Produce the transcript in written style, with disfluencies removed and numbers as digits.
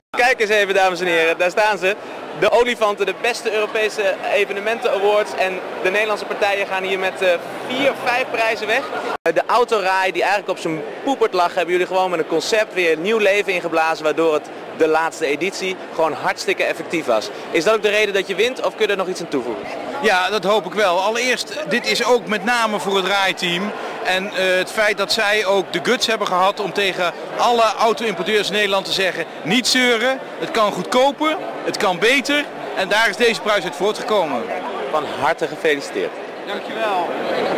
Kijk eens even, dames en heren, daar staan ze. De olifanten, de beste Europese evenementen awards en de Nederlandse partijen gaan hier met 4, 5 prijzen weg. De autorij die eigenlijk op zijn poepert lag, hebben jullie gewoon met een concept weer nieuw leven ingeblazen, waardoor het de laatste editie gewoon hartstikke effectief was. Is dat ook de reden dat je wint of kun je er nog iets aan toevoegen? Ja, dat hoop ik wel. Allereerst, dit is ook met name voor het rijteam. En het feit dat zij ook de guts hebben gehad om tegen alle auto-importeurs in Nederland te zeggen: niet zeuren, het kan goedkoper, het kan beter. En daar is deze prijs uit voortgekomen. Van harte gefeliciteerd. Dankjewel.